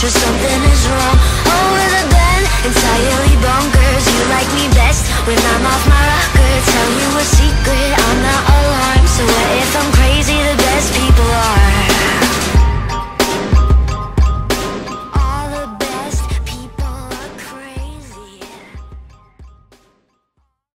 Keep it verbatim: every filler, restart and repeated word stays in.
sure something is wrong. Over the bend, entirely bonkers. You like me best when I'm off my rocker. Tell you a secret, I'm